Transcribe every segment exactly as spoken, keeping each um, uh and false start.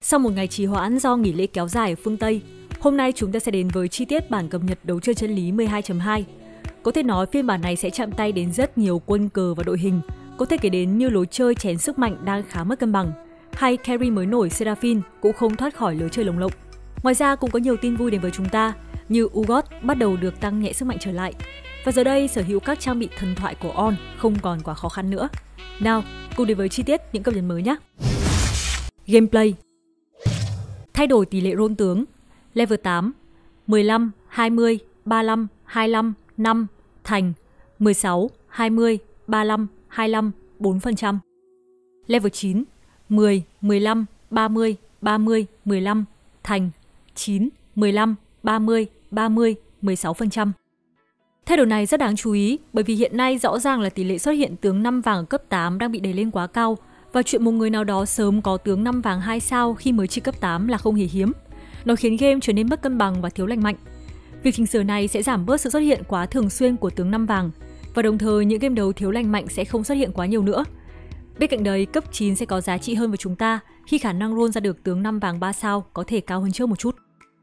Sau một ngày trì hoãn do nghỉ lễ kéo dài ở phương Tây, hôm nay chúng ta sẽ đến với chi tiết bản cập nhật đấu chơi chân lý mười hai chấm hai. Có thể nói phiên bản này sẽ chạm tay đến rất nhiều quân cờ và đội hình, có thể kể đến như lối chơi chén sức mạnh đang khá mất cân bằng, hay carry mới nổi Seraphine cũng không thoát khỏi lối chơi lồng lộng. Ngoài ra cũng có nhiều tin vui đến với chúng ta, như Urgot bắt đầu được tăng nhẹ sức mạnh trở lại. Và giờ đây sở hữu các trang bị thần thoại của On không còn quá khó khăn nữa. Nào, cùng đến với chi tiết những cập nhật mới nhé. Gameplay. Thay đổi tỷ lệ roll tướng. Level tám, mười lăm, hai mươi, ba mươi lăm, hai mươi lăm, năm, thành, mười sáu, hai mươi, ba mươi lăm, hai mươi lăm, bốn phần trăm. Level chín, mười, mười lăm, ba mươi, ba mươi, mười lăm, thành, chín, mười lăm, ba mươi, ba mươi, mười sáu phần trăm. Thay đổi này rất đáng chú ý bởi vì hiện nay rõ ràng là tỷ lệ xuất hiện tướng năm vàng ở cấp tám đang bị đẩy lên quá cao, và chuyện một người nào đó sớm có tướng năm vàng hai sao khi mới chỉ cấp tám là không hề hiếm. Nó khiến game trở nên mất cân bằng và thiếu lành mạnh. Việc chỉnh sửa này sẽ giảm bớt sự xuất hiện quá thường xuyên của tướng năm vàng, và đồng thời những game đấu thiếu lành mạnh sẽ không xuất hiện quá nhiều nữa. Bên cạnh đấy, cấp chín sẽ có giá trị hơn với chúng ta khi khả năng roll ra được tướng năm vàng ba sao có thể cao hơn trước một chút.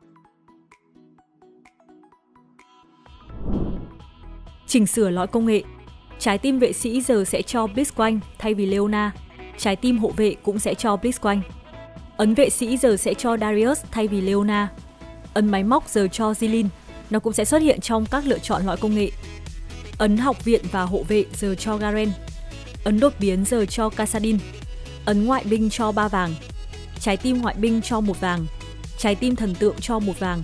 Chỉnh sửa lõi công nghệ. Trái tim vệ sĩ giờ sẽ cho Blitzcrank thay vì Leona. Trái tim hộ vệ cũng sẽ cho Blitzcrank. Ấn vệ sĩ giờ sẽ cho Darius thay vì Leona. Ấn máy móc giờ cho Zilin. Nó cũng sẽ xuất hiện trong các lựa chọn lõi công nghệ. Ấn học viện và hộ vệ giờ cho Garen. Ấn đột biến giờ cho Kassadin. Ấn ngoại binh cho ba vàng. Trái tim ngoại binh cho một vàng. Trái tim thần tượng cho một vàng.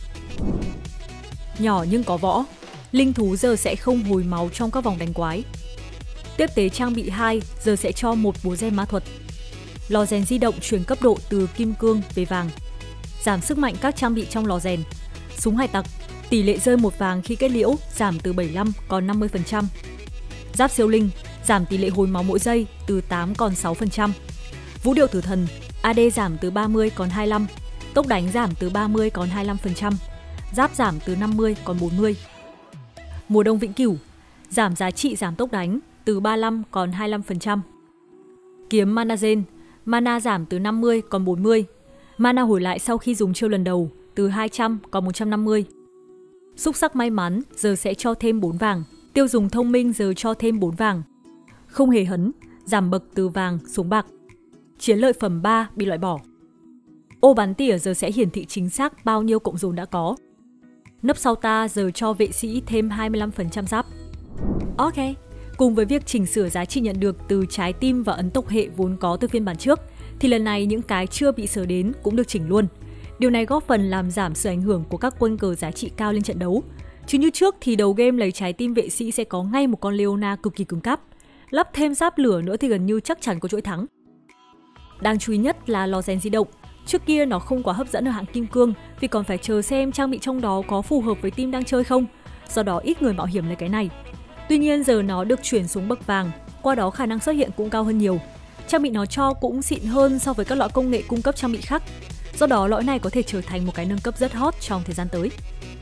Nhỏ nhưng có võ. Linh thú giờ sẽ không hồi máu trong các vòng đánh quái. Tiếp tế trang bị hai giờ sẽ cho một búa gen ma thuật. Lò rèn di động chuyển cấp độ từ kim cương về vàng. Giảm sức mạnh các trang bị trong lò rèn. Súng hải tặc, tỷ lệ rơi một vàng khi kết liễu giảm từ bảy mươi lăm còn năm mươi phần trăm. Giáp siêu linh, giảm tỷ lệ hồi máu mỗi giây từ tám còn sáu phần trăm. Vũ điệu tử thần, a đê giảm từ ba mươi còn hai mươi lăm. Tốc đánh giảm từ ba mươi còn hai mươi lăm phần trăm. Giáp giảm từ năm mươi còn bốn mươi. Mùa đông vĩnh cửu, giảm giá trị giảm tốc đánh từ ba mươi lăm còn hai mươi lăm phần trăm. Kiếm mana gen, mana giảm từ năm mươi còn bốn mươi. Mana hồi lại sau khi dùng chiêu lần đầu từ hai trăm còn một trăm năm mươi. Xúc sắc may mắn giờ sẽ cho thêm bốn vàng. Tiêu dùng thông minh giờ cho thêm bốn vàng. Không hề hấn, giảm bậc từ vàng xuống bạc. Chiến lợi phẩm ba bị loại bỏ. Ô bắn tỉa giờ sẽ hiển thị chính xác bao nhiêu cộng dồn đã có. Nấp sau ta giờ cho vệ sĩ thêm hai mươi lăm phần trăm giáp. Ok, cùng với việc chỉnh sửa giá trị nhận được từ trái tim và ấn tộc hệ vốn có từ phiên bản trước, thì lần này những cái chưa bị sửa đến cũng được chỉnh luôn. Điều này góp phần làm giảm sự ảnh hưởng của các quân cờ giá trị cao lên trận đấu. Chứ như trước thì đầu game lấy trái tim vệ sĩ sẽ có ngay một con Leona cực kỳ cứng cáp. Lắp thêm giáp lửa nữa thì gần như chắc chắn có chuỗi thắng. Đáng chú ý nhất là lò rèn di động. Trước kia nó không quá hấp dẫn ở hạng kim cương vì còn phải chờ xem trang bị trong đó có phù hợp với team đang chơi không, do đó ít người mạo hiểm lấy cái này. Tuy nhiên giờ nó được chuyển xuống bậc vàng, qua đó khả năng xuất hiện cũng cao hơn nhiều. Trang bị nó cho cũng xịn hơn so với các loại công nghệ cung cấp trang bị khác, do đó lõi này có thể trở thành một cái nâng cấp rất hot trong thời gian tới.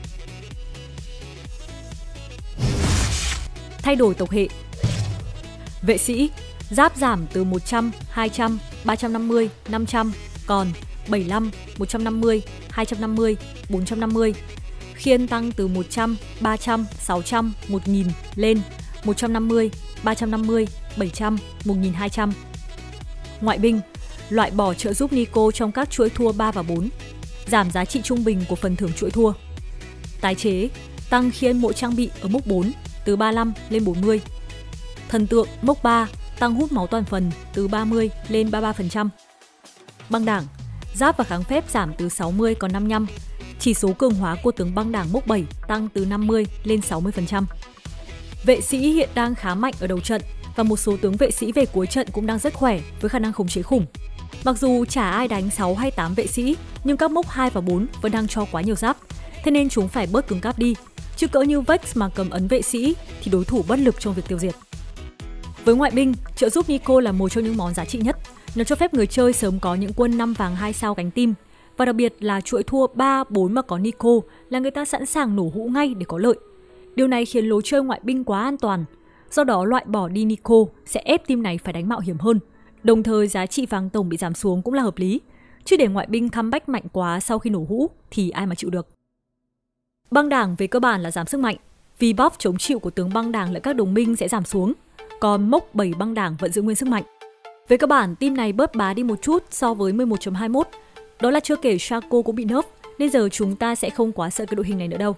Thay đổi tộc hệ. Vệ sĩ, giáp giảm từ một trăm, hai trăm, ba trăm năm mươi, năm trăm, còn bảy mươi lăm, một trăm năm mươi, hai trăm năm mươi, bốn trăm năm mươi. Khiên tăng từ một trăm, ba trăm, sáu trăm, một nghìn lên một trăm năm mươi, ba trăm năm mươi, bảy trăm, một nghìn hai trăm. Ngoại binh, loại bỏ trợ giúp Nico trong các chuỗi thua ba và bốn. Giảm giá trị trung bình của phần thưởng chuỗi thua. Tái chế, tăng khiên mỗi trang bị ở mốc bốn từ ba mươi lăm lên bốn mươi. Thần tượng mốc ba, tăng hút máu toàn phần từ ba mươi lên ba mươi ba phần trăm. Băng đảng, giáp và kháng phép giảm từ sáu mươi còn năm mươi lăm. Chỉ số cường hóa của tướng băng đảng mốc bảy tăng từ năm mươi lên sáu mươi phần trăm. Vệ sĩ hiện đang khá mạnh ở đầu trận và một số tướng vệ sĩ về cuối trận cũng đang rất khỏe với khả năng khống chế khủng. Mặc dù chả ai đánh sáu hay tám vệ sĩ, nhưng các mốc hai và bốn vẫn đang cho quá nhiều giáp, thế nên chúng phải bớt cứng cáp đi. Chứ cỡ như Vex mà cầm ấn vệ sĩ thì đối thủ bất lực trong việc tiêu diệt. Với ngoại binh, trợ giúp Nico là một trong những món giá trị nhất. Nó cho phép người chơi sớm có những quân năm vàng hai sao gánh tim. Và đặc biệt là chuỗi thua ba bốn mà có Nico là người ta sẵn sàng nổ hũ ngay để có lợi. Điều này khiến lối chơi ngoại binh quá an toàn. Do đó loại bỏ đi Nico sẽ ép team này phải đánh mạo hiểm hơn. Đồng thời giá trị vàng tổng bị giảm xuống cũng là hợp lý. chứ để ngoại binh comeback mạnh quá sau khi nổ hũ thì ai mà chịu được. Băng đảng về cơ bản là giảm sức mạnh, vì buff chống chịu của tướng băng đảng lẫn các đồng minh sẽ giảm xuống, còn mốc bảy băng đảng vẫn giữ nguyên sức mạnh. Về cơ bản, team này bớt bá đi một chút so với mười một chấm hai mốt, đó là chưa kể Shaco cũng bị nerf, nên giờ chúng ta sẽ không quá sợ cái đội hình này nữa đâu.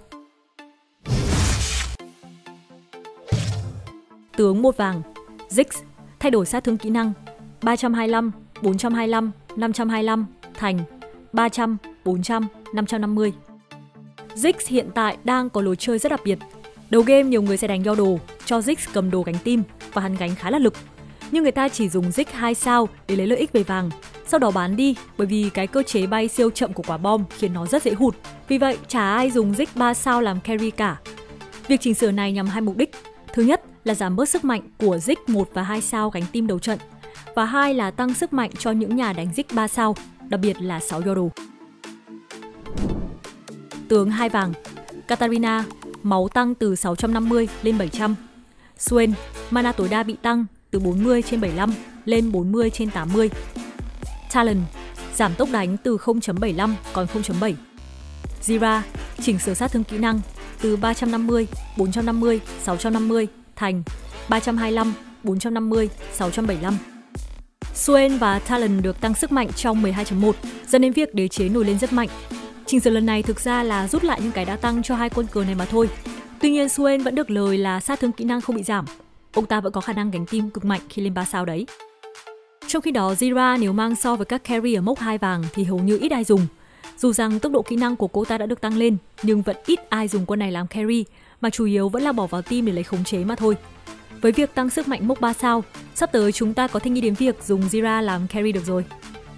Tướng một vàng, Ziggs, thay đổi sát thương kỹ năng ba trăm hai mươi lăm, bốn trăm hai mươi lăm, năm trăm hai mươi lăm thành ba trăm, bốn trăm, năm trăm năm mươi. Ziggs hiện tại đang có lối chơi rất đặc biệt. Đầu game nhiều người sẽ đánh Yordle, cho Ziggs cầm đồ gánh team và hắn gánh khá là lực. Nhưng người ta chỉ dùng Ziggs hai sao để lấy lợi ích về vàng, sau đó bán đi bởi vì cái cơ chế bay siêu chậm của quả bom khiến nó rất dễ hụt. Vì vậy, chả ai dùng Ziggs ba sao làm carry cả. Việc chỉnh sửa này nhằm hai mục đích. Thứ nhất là giảm bớt sức mạnh của Ziggs một và hai sao gánh team đầu trận. Và hai là tăng sức mạnh cho những nhà đánh Ziggs ba sao, đặc biệt là sáu Yordle. Tướng hai vàng, Katarina, máu tăng từ sáu trăm năm mươi lên bảy trăm. Swain, mana tối đa bị tăng từ bốn mươi trên bảy mươi lăm lên bốn mươi trên tám mươi. Talon, giảm tốc đánh từ không chấm bảy mươi lăm còn không chấm bảy. Zyra, chỉnh sửa sát thương kỹ năng từ ba trăm năm mươi, bốn trăm năm mươi, sáu trăm năm mươi thành ba trăm hai mươi lăm, bốn trăm năm mươi, sáu trăm bảy mươi lăm. Swain và Talon được tăng sức mạnh trong mười hai chấm một, dẫn đến việc đế chế nổi lên rất mạnh. Chỉnh sửa lần này thực ra là rút lại những cái đã tăng cho hai quân cờ này mà thôi. Tuy nhiên Swain vẫn được lời là sát thương kỹ năng không bị giảm. Ông ta vẫn có khả năng gánh team cực mạnh khi lên ba sao đấy. Trong khi đó, Zyra nếu mang so với các carry ở mốc hai vàng thì hầu như ít ai dùng. Dù rằng tốc độ kỹ năng của cô ta đã được tăng lên, nhưng vẫn ít ai dùng quân này làm carry, mà chủ yếu vẫn là bỏ vào team để lấy khống chế mà thôi. Với việc tăng sức mạnh mốc ba sao, sắp tới chúng ta có thể nghĩ đến việc dùng Zyra làm carry được rồi.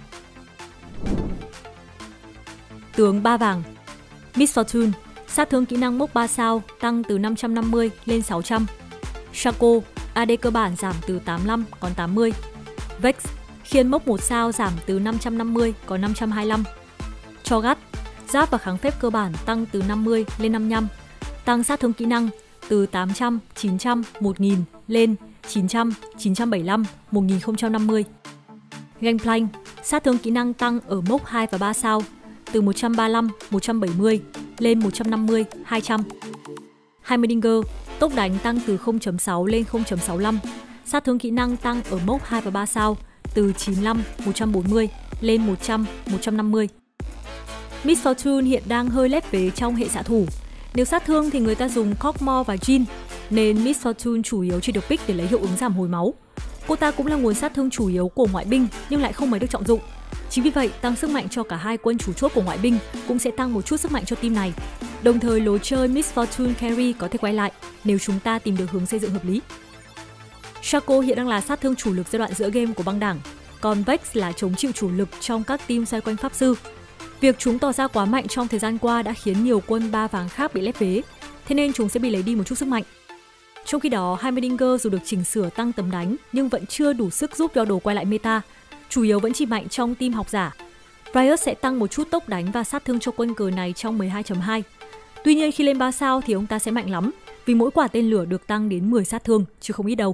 Tướng ba vàng, Miss Fortune, sát thương kỹ năng mốc ba sao tăng từ năm trăm năm mươi lên sáu trăm. Shaco, a đê cơ bản giảm từ tám mươi lăm còn tám mươi. Vex, khiến mốc một sao giảm từ năm trăm năm mươi còn năm trăm hai mươi lăm. Cho'Gath, giáp và kháng phép cơ bản tăng từ năm mươi lên năm mươi lăm. Tăng sát thương kỹ năng từ tám trăm, chín trăm, một nghìn lên chín trăm, chín trăm bảy mươi lăm, một nghìn không trăm năm mươi. Gangplank, sát thương kỹ năng tăng ở mốc hai và ba sao từ một trăm ba mươi lăm, một trăm bảy mươi lên một trăm năm mươi, hai trăm. Heimerdinger, tốc đánh tăng từ không chấm sáu lên không chấm sáu mươi lăm. Sát thương kỹ năng tăng ở mốc hai và ba sao từ chín mươi lăm, một trăm bốn mươi lên một trăm, một trăm năm mươi. Miss Fortune hiện đang hơi lép vế trong hệ xạ thủ. Nếu sát thương thì người ta dùng Cockmore và Jean, nên Miss Fortune chủ yếu chỉ được pick để lấy hiệu ứng giảm hồi máu. Cô ta cũng là nguồn sát thương chủ yếu của ngoại binh nhưng lại không mấy được trọng dụng. Chính vì vậy, tăng sức mạnh cho cả hai quân chủ chốt của ngoại binh cũng sẽ tăng một chút sức mạnh cho team này. Đồng thời, lối chơi Miss Fortune carry có thể quay lại nếu chúng ta tìm được hướng xây dựng hợp lý. Shaco hiện đang là sát thương chủ lực giai đoạn giữa game của băng đảng, còn Vex là chống chịu chủ lực trong các team xoay quanh pháp sư. Việc chúng tỏ ra quá mạnh trong thời gian qua đã khiến nhiều quân ba vàng khác bị lép vế, thế nên chúng sẽ bị lấy đi một chút sức mạnh. Trong khi đó, Heimerdinger dù được chỉnh sửa tăng tầm đánh nhưng vẫn chưa đủ sức giúp Yordle quay lại meta, chủ yếu vẫn chỉ mạnh trong team học giả. Riot sẽ tăng một chút tốc đánh và sát thương cho quân cờ này trong mười hai chấm hai. Tuy nhiên khi lên ba sao thì ông ta sẽ mạnh lắm, vì mỗi quả tên lửa được tăng đến mười sát thương, chứ không ít đâu.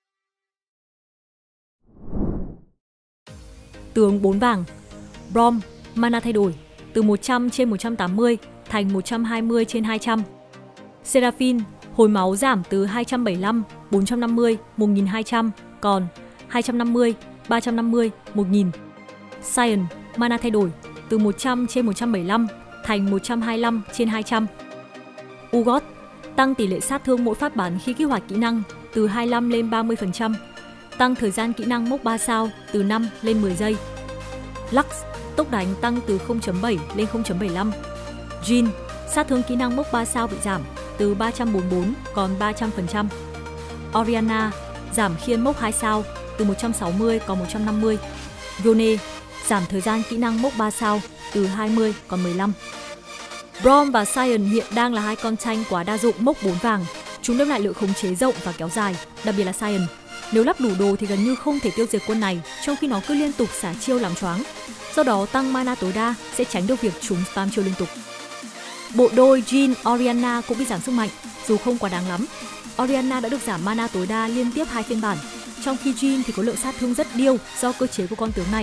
Tướng bốn vàng, Braum, mana thay đổi từ một trăm trên một trăm tám mươi thành một trăm hai mươi trên hai trăm. Seraphine, hồi máu giảm từ hai trăm bảy mươi lăm, bốn trăm năm mươi, một nghìn hai trăm còn hai trăm năm mươi, ba trăm năm mươi, một nghìn. Sion, mana thay đổi từ một trăm trên một trăm bảy mươi lăm thành một trăm hai mươi lăm trên hai trăm. Urgot, tăng tỷ lệ sát thương mỗi phát bắn khi kích hoạt kỹ năng từ hai mươi lăm lên ba mươi phần trăm. Tăng thời gian kỹ năng mốc ba sao từ năm lên mười giây. Lux, tốc đánh tăng từ không chấm bảy lên không chấm bảy mươi lăm. Jean, sát thương kỹ năng mốc ba sao bị giảm từ ba trăm bốn mươi bốn còn ba trăm phần trăm. Orianna, giảm khiên mốc hai sao từ một trăm sáu mươi còn một trăm năm mươi. Yone, giảm thời gian kỹ năng mốc ba sao từ hai mươi còn mười lăm. Braum và Sion hiện đang là hai con tranh quá đa dụng mốc bốn vàng. Chúng đem lại lượng khống chế rộng và kéo dài, đặc biệt là Sion. Nếu lắp đủ đồ thì gần như không thể tiêu diệt quân này, trong khi nó cứ liên tục xả chiêu làm choáng. Do đó tăng mana tối đa sẽ tránh được việc chúng spam chiêu liên tục. Bộ đôi Jean Orianna cũng bị giảm sức mạnh, dù không quá đáng lắm. Orianna đã được giảm mana tối đa liên tiếp hai phiên bản, trong khi Jean thì có lượng sát thương rất điêu do cơ chế của con tướng này.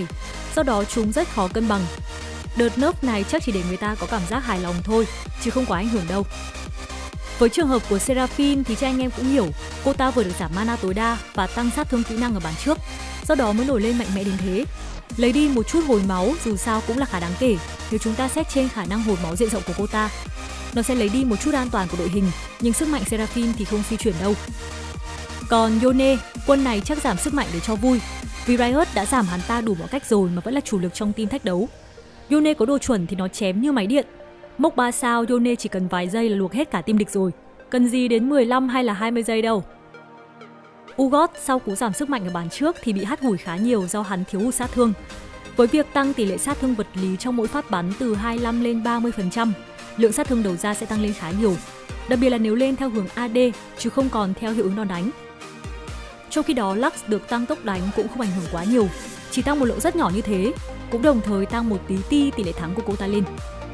do đó chúng rất khó cân bằng. Đợt nerf này chắc chỉ để người ta có cảm giác hài lòng thôi, chứ không quá ảnh hưởng đâu. Với trường hợp của Seraphine thì cho anh em cũng hiểu, cô ta vừa được giảm mana tối đa và tăng sát thương kỹ năng ở bản trước, do đó mới nổi lên mạnh mẽ đến thế. Lấy đi một chút hồi máu dù sao cũng là khá đáng kể nếu chúng ta xét trên khả năng hồi máu diện rộng của cô ta. Nó sẽ lấy đi một chút an toàn của đội hình, nhưng sức mạnh Seraphine thì không di chuyển đâu. Còn Yone, quân này chắc giảm sức mạnh để cho vui, vì Riot đã giảm hắn ta đủ mọi cách rồi mà vẫn là chủ lực trong team thách đấu. Yone có đồ chuẩn thì nó chém như máy điện. Mốc ba sao Yone chỉ cần vài giây là luộc hết cả team địch rồi, cần gì đến mười lăm hay là hai mươi giây đâu. Ugot sau cú giảm sức mạnh ở bản trước thì bị hắt hủi khá nhiều do hắn thiếu hụt sát thương. Với việc tăng tỷ lệ sát thương vật lý trong mỗi phát bắn từ hai mươi lăm lên ba mươi phần trăm, lượng sát thương đầu ra sẽ tăng lên khá nhiều, đặc biệt là nếu lên theo hướng a đê chứ không còn theo hiệu ứng đòn đánh. Trong khi đó, Lux được tăng tốc đánh cũng không ảnh hưởng quá nhiều, chỉ tăng một lượng rất nhỏ như thế, cũng đồng thời tăng một tí ti tỷ lệ thắng của cô ta lên.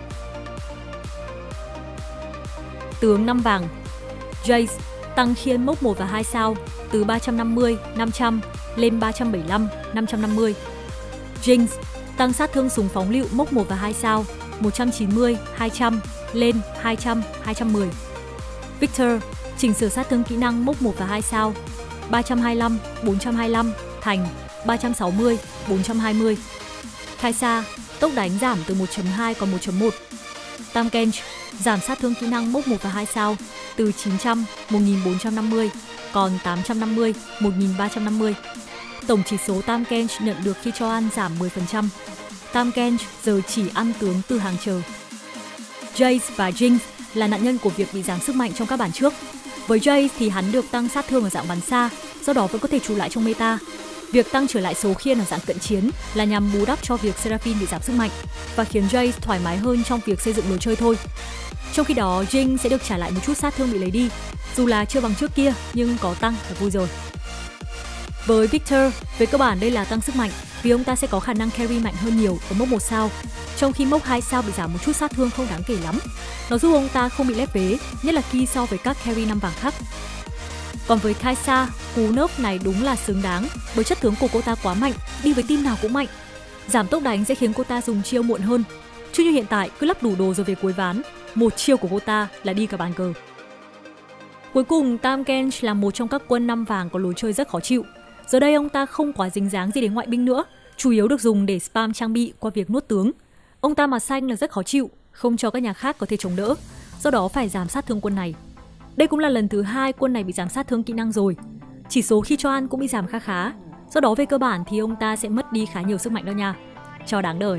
Tướng năm vàng Jace tăng khiên mốc một và hai sao từ ba trăm năm mươi, năm trăm lên ba trăm bảy mươi lăm, năm trăm năm mươi. Jinx tăng sát thương súng phóng lựu mốc một và hai sao một trăm chín mươi, hai trăm lên hai trăm, hai trăm mười. Victor chỉnh sửa sát thương kỹ năng mốc một và hai sao ba trăm hai mươi lăm, bốn trăm hai mươi lăm thành ba trăm sáu mươi, bốn trăm hai mươi. Kai'Sa tốc đánh giảm từ một chấm hai còn một chấm một. Tahm Kench giảm sát thương kỹ năng mốc một và hai sao từ chín trăm, một nghìn bốn trăm năm mươi còn tám trăm năm mươi, một nghìn ba trăm năm mươi. Tổng chỉ số Tahm Kench nhận được khi cho ăn giảm mười phần trăm. Tahm Kench giờ chỉ ăn tướng từ hàng chờ. Jace và Jinx là nạn nhân của việc bị giảm sức mạnh trong các bản trước. Với Jace thì hắn được tăng sát thương ở dạng bắn xa, do đó vẫn có thể trụ lại trong meta. Việc tăng trở lại số khiên ở dạng cận chiến là nhằm bù đắp cho việc Seraphine bị giảm sức mạnh và khiến Jace thoải mái hơn trong việc xây dựng lối chơi thôi. Trong khi đó, Jinx sẽ được trả lại một chút sát thương bị lấy đi, dù là chưa bằng trước kia nhưng có tăng là vui rồi. Với Victor, về cơ bản đây là tăng sức mạnh vì ông ta sẽ có khả năng carry mạnh hơn nhiều ở mốc một sao, trong khi mốc hai sao bị giảm một chút sát thương không đáng kể lắm. Nó giúp ông ta không bị lép vế, nhất là khi so với các carry năm vàng khác. Còn với Kai'Sa, cú nerf này đúng là xứng đáng bởi chất tướng của cô ta quá mạnh, đi với team nào cũng mạnh. Giảm tốc đánh sẽ khiến cô ta dùng chiêu muộn hơn, chứ như hiện tại cứ lắp đủ đồ rồi về cuối ván, một chiêu của cô ta là đi cả bàn cờ. Cuối cùng, Tahm Kench là một trong các quân năm vàng có lối chơi rất khó chịu. Giờ đây ông ta không quá dính dáng gì đến ngoại binh nữa, chủ yếu được dùng để spam trang bị qua việc nuốt tướng. Ông ta mà xanh là rất khó chịu, không cho các nhà khác có thể chống đỡ, do đó phải giảm sát thương quân này. Đây cũng là lần thứ hai quân này bị giảm sát thương kỹ năng rồi. Chỉ số khi cho ăn cũng bị giảm khá khá, do đó về cơ bản thì ông ta sẽ mất đi khá nhiều sức mạnh đó nha. Cho đáng đời.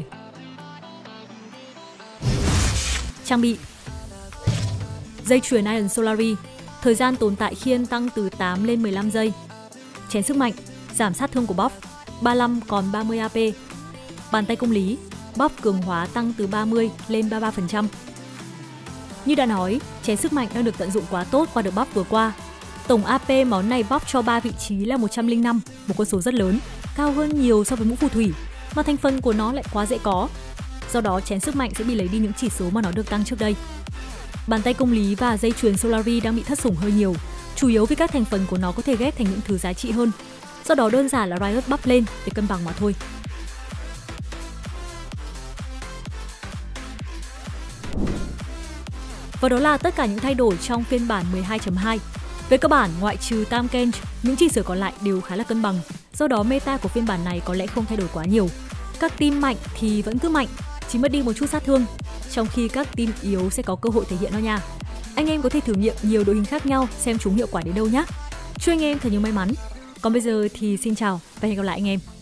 Trang bị dây chuyền Iron Solari, thời gian tồn tại khiên tăng từ tám lên mười lăm giây. Chén sức mạnh, giảm sát thương của buff, ba mươi lăm còn ba mươi a pê. Bàn tay công lý, buff cường hóa tăng từ ba mươi lên ba mươi ba phần trăm. Như đã nói, chén sức mạnh đang được tận dụng quá tốt qua đợt buff vừa qua. Tổng a pê món này buff cho ba vị trí là một trăm lẻ năm, một con số rất lớn, cao hơn nhiều so với mũ phù thủy, mà thành phần của nó lại quá dễ có. Do đó chén sức mạnh sẽ bị lấy đi những chỉ số mà nó được tăng trước đây. Bàn tay công lý và dây chuyền Solari đang bị thất sủng hơi nhiều, chủ yếu vì các thành phần của nó có thể ghép thành những thứ giá trị hơn. Do đó đơn giản là Riot buff lên để cân bằng mà thôi. Và đó là tất cả những thay đổi trong phiên bản mười hai chấm hai. Về cơ bản, ngoại trừ Tahm Kench, những chỉnh sửa còn lại đều khá là cân bằng. Do đó meta của phiên bản này có lẽ không thay đổi quá nhiều. Các team mạnh thì vẫn cứ mạnh, chỉ mất đi một chút sát thương, trong khi các team yếu sẽ có cơ hội thể hiện nó nha. Anh em có thể thử nghiệm nhiều đội hình khác nhau xem chúng hiệu quả đến đâu nhé. Chúc anh em thật nhiều may mắn. Còn bây giờ thì xin chào và hẹn gặp lại anh em.